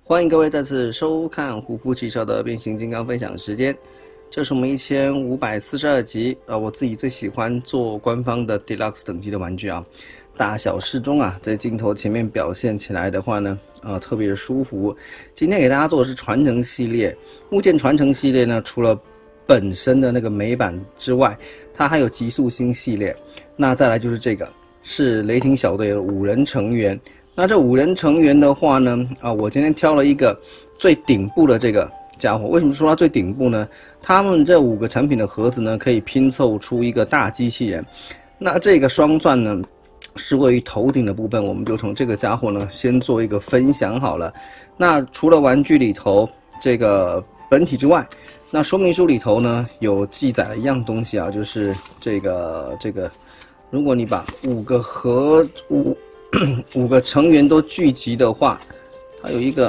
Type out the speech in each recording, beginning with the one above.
欢迎各位再次收看胡夫汽车的变形金刚分享时间。这是我们1542集我自己最喜欢做官方的 Deluxe 等级的玩具啊，大小适中啊，在镜头前面表现起来的话呢，特别的舒服。今天给大家做的是传承系列，物件传承系列呢，除了本身的那个美版之外，它还有极速星系列。那再来就是这个是雷霆小队的5人成员。那这5人成员的话呢，我今天挑了一个最顶部的这个家伙。为什么说它最顶部呢？他们这5个产品的盒子呢，可以拼凑出一个大机器人。那这个双钻呢，是位于头顶的部分，我们就从这个家伙呢先做一个分享好了。那除了玩具里头这个本体之外，那说明书里头呢有记载了一样东西啊，就是这个，如果你把5个成员都聚集的话，它有一个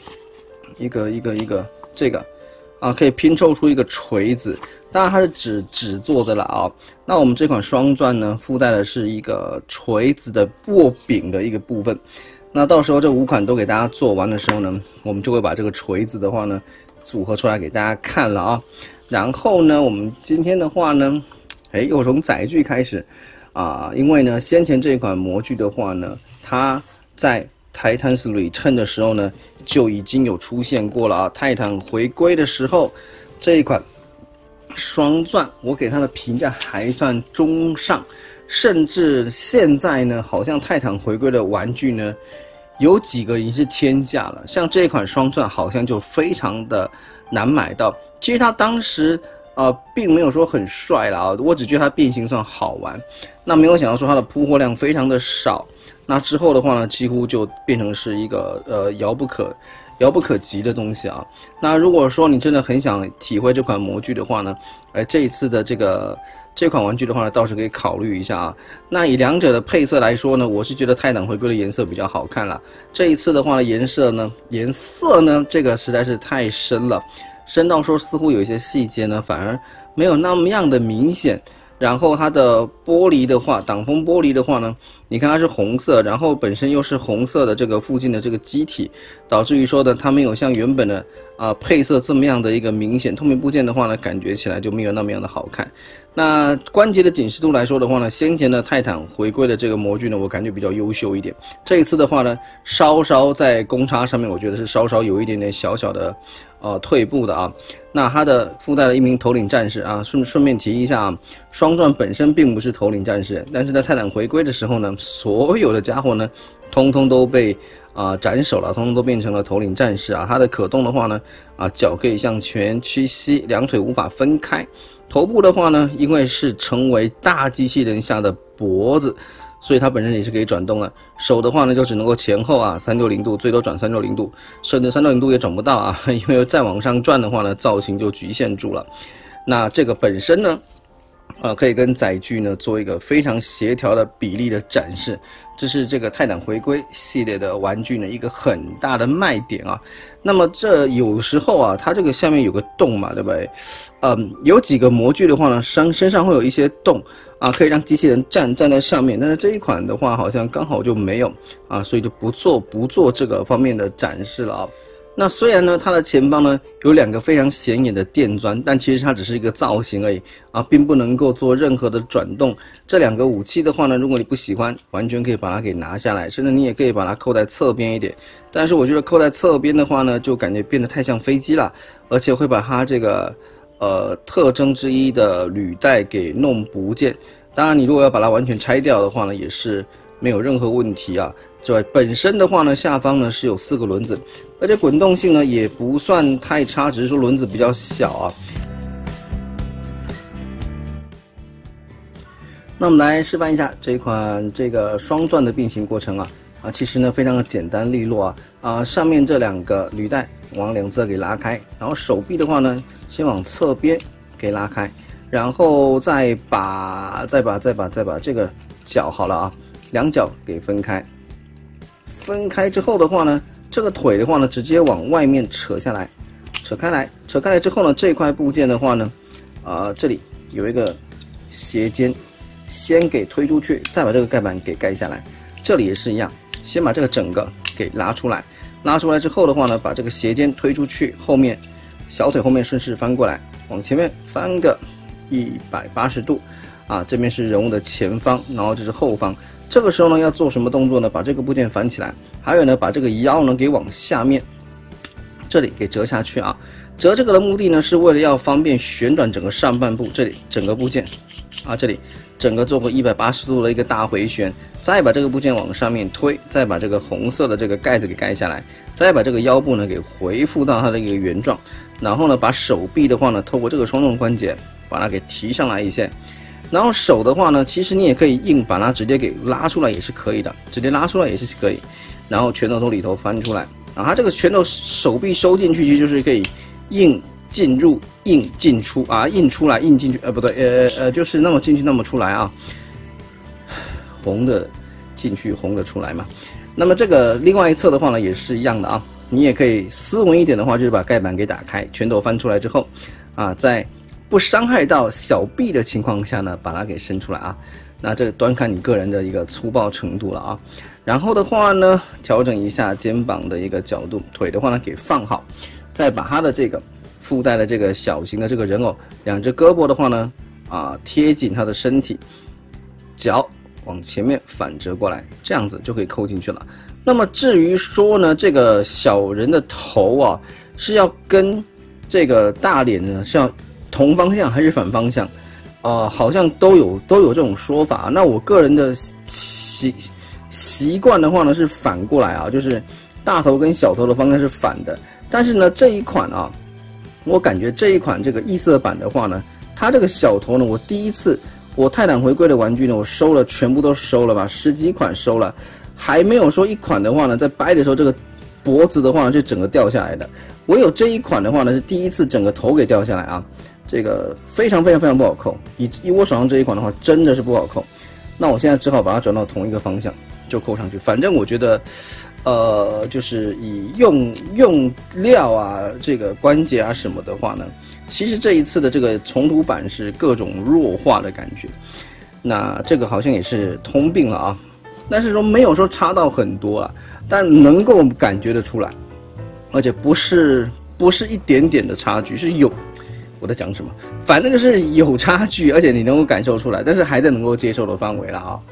这个可以拼凑出一个锤子，当然它是纸做的了啊。那我们这款双钻呢，附带的是一个锤子的握柄的一个部分。那到时候这5款都给大家做完的时候呢，我们就会把这个锤子的话呢组合出来给大家看了啊。然后呢，我们今天的话呢，又从载具开始。因为呢，先前这一款模具的话呢，它在泰坦斯 Return 的时候呢，就已经有出现过了啊。泰坦回归的时候，这一款双钻，我给它的评价还算中上，甚至现在呢，好像泰坦回归的玩具呢，有几个已经是天价了。像这一款双钻，好像就非常的难买到。其实它当时并没有说很帅啦，我只觉得它变形算好玩。那没有想到说它的铺货量非常的少，那之后的话呢，几乎就变成是一个遥不可及的东西啊。那如果说你真的很想体会这款模具的话呢，这一次的这款玩具的话呢，倒是可以考虑一下啊。那以两者的配色来说呢，我是觉得泰坦回归的颜色比较好看啦。这一次的话呢，颜色呢，这个实在是太深了。深到说似乎有一些细节呢，反而没有那么样的明显。然后它的玻璃的话，挡风玻璃的话呢，你看它是红色，然后本身又是红色的这个附近的这个基体，导致于说呢，它没有像原本的配色这么样的一个明显。透明部件的话呢，感觉起来就没有那么样的好看。那关节的紧实度来说的话呢，先前的泰坦回归的这个模具呢，我感觉比较优秀一点。这一次的话呢，稍稍在公差上面，我觉得是稍稍有一点点小小的退步的啊。那它的附带了一名头领战士啊，顺便提一下啊，双钻本身并不是头领战士，但是在泰坦回归的时候呢，所有的家伙呢，通通都被斩首了，通通都变成了头领战士啊。它的可动的话呢，脚可以向前屈膝，两腿无法分开。头部的话呢，因为是成为大机器人下的脖子，所以它本身也是可以转动的。手的话呢，就只能够前后360度，最多转360度，甚至360度也转不到啊，因为再往上转的话呢，造型就局限住了。那这个本身呢，可以跟载具呢做一个非常协调的比例的展示，这是这个泰坦回归系列的玩具呢一个很大的卖点啊。那么这有时候它这个下面有个洞嘛，对不对？有几个模具的话呢，身上会有一些洞可以让机器人站在上面，但是这一款的话好像刚好就没有所以就不做这个方面的展示了啊。那虽然呢，它的前方呢有2个非常显眼的电钻，但其实它只是一个造型而已并不能够做任何的转动。这2个武器的话呢，如果你不喜欢，完全可以把它给拿下来，甚至你也可以把它扣在侧边一点。但是我觉得扣在侧边的话呢，就感觉变得太像飞机了，而且会把它这个特征之一的履带给弄不见。当然，你如果要把它完全拆掉的话呢，也是没有任何问题啊。这本身的话呢，下方呢是有4个轮子，而且滚动性呢也不算太差，只是说轮子比较小啊。那我们来示范一下这款这个双钻的变形过程其实呢非常的简单利落上面这2个履带往两侧给拉开，然后手臂的话呢先往侧边给拉开，然后再把这个脚好了2脚给分开。分开之后的话呢，这个腿的话呢，直接往外面扯开来之后呢，这块部件的话呢，这里有一个斜尖，先给推出去，再把这个盖板给盖下来。这里也是一样，先把这个整个给拉出来。 拉出来之后的话呢，把这个鞋尖推出去，后面小腿后面顺势翻过来，往前面翻个180度，啊，这边是人物的前方，然后这是后方。这个时候呢，要做什么动作呢？把这个部件翻起来，还有呢，把这个腰呢给往下面这里给折下去啊。折这个的目的呢，是为了要方便旋转整个上半部，这里整个部件啊，这里整个做个180度的一个大回旋，再把这个部件往上面推，再把这个红色的这个盖子给盖下来，再把这个腰部呢给回复到它的一个原状，然后呢，把手臂的话呢，透过这个双动关节把它给提上来一些。然后手的话呢，其实你也可以硬把它直接给拉出来也是可以的，直接拉出来也是可以。然后拳头从里头翻出来，啊，它这个拳头手臂收进去，其实就是可以硬进入、硬进出啊，硬出来、硬进去，不对，就是那么进去那么出来啊，红的进去，红的出来嘛。那么这个另外一侧的话呢，也是一样的啊，你也可以斯文一点的话，就是把盖板给打开，拳头翻出来之后，啊，在不伤害到小臂的情况下呢，把它给伸出来啊。那这端看你个人的一个粗暴程度了啊。然后的话呢，调整一下肩膀的一个角度，腿的话呢给放好，再把它的这个附带的这个小型的这个人偶，两只胳膊的话呢，啊贴紧它的身体，脚往前面反折过来，这样子就可以扣进去了。那么至于说呢，这个小人的头啊是要跟这个大脸呢是要同方向还是反方向？好像都有这种说法。那我个人的习惯的话呢是反过来啊，就是大头跟小头的方向是反的。但是呢这一款啊，我感觉这一款这个异色版的话呢，它这个小头呢，我第一次我泰坦回归的玩具呢，我收了全部都收了吧，10几款收了，还没有说一款的话呢，在掰的时候这个脖子的话呢就整个掉下来的。唯有这一款的话呢是第一次整个头给掉下来啊。这个非常不好扣，以我手上这一款的话，真的是不好扣。那我现在只好把它转到同一个方向，就扣上去。反正我觉得，就是以用料啊，这个关节啊什么的话呢，其实这一次的这个重涂版是各种弱化的感觉。那这个好像也是通病了啊，但是说没有说差到很多啊，但能够感觉得出来，而且不是一点点的差距，是有。我在讲什么？反正就是有差距，而且你能够感受出来，但是还在能够接受的范围了啊！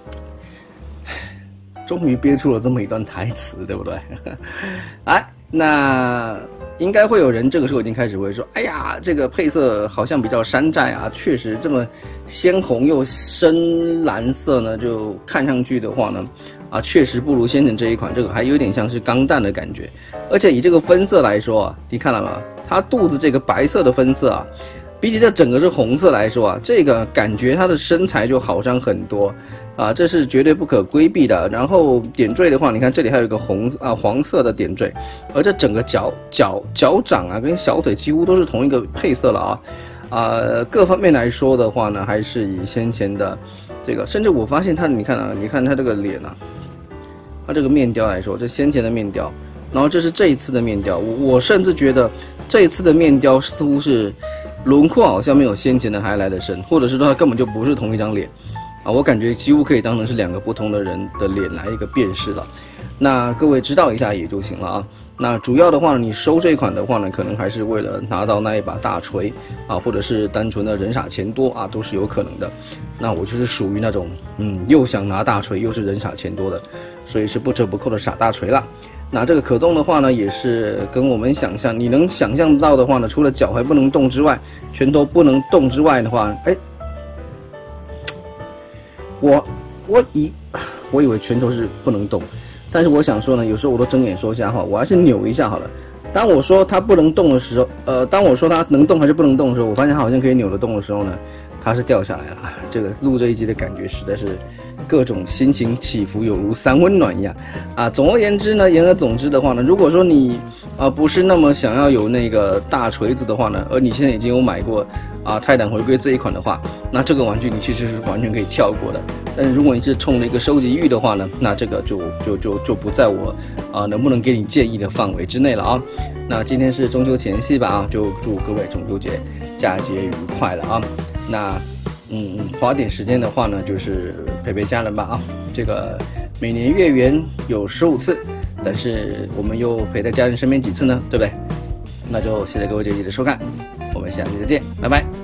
终于憋出了这么一段台词，对不对？哎，那应该会有人这个时候已经开始会说：“哎呀，这个配色好像比较山寨啊！确实这么鲜红又深蓝色呢，就看上去的话呢，啊，确实不如先前这一款，这个还有点像是钢弹的感觉。而且以这个分色来说啊，你看了吗？它肚子这个白色的分色啊，比起这整个是红色来说啊，这个感觉它的身材就好上很多啊，这是绝对不可规避的。然后点缀的话，你看这里还有一个黄色的点缀，而这整个脚掌啊跟小腿几乎都是同一个配色了啊，各方面来说的话呢，还是以先前的这个，甚至我发现它，你看它这个脸啊，它这个面雕来说，这先前的面雕，然后这是这一次的面雕，我甚至觉得。这一次的面雕似乎是轮廓好像没有先前的还来得深，或者是说它根本就不是同一张脸啊，我感觉几乎可以当成是2个不同的人的脸来一个辨识了。那各位知道一下也就行了啊。那主要的话呢，你收这款的话呢，可能还是为了拿到那一把大锤啊，或者是单纯的人傻钱多啊，都是有可能的。那我就是属于那种又想拿大锤又是人傻钱多的，所以是不折不扣的傻大锤了。那这个可动的话呢，也是跟我们想象，你能想象到的话呢，除了脚还不能动之外，拳头不能动之外的话，哎，我以为拳头是不能动，但是我想说呢，有时候我都睁眼说瞎话，我还是扭一下好了。当我说它不能动的时候，当我说它能动还是不能动的时候，我发现它好像可以扭得动的时候呢，它是掉下来了。这个录这一集的感觉实在是各种心情起伏，有如三温暖一样啊。总而言之呢，言而总之的话呢，如果说你不是那么想要有那个大锤子的话呢，而你现在已经有买过泰坦回归这一款的话，那这个玩具你其实是完全可以跳过的。但是如果你是冲着一个收集欲的话呢，那这个就不在我能不能给你建议的范围之内了啊。那今天是中秋前夕吧啊，就祝各位中秋节佳节愉快了啊。那花点时间的话呢，就是陪陪家人吧啊。这个每年月圆有15次， 但是我们又陪在家人身边几次呢，对不对？那就谢谢各位这一集的收看，我们下期再见，拜拜。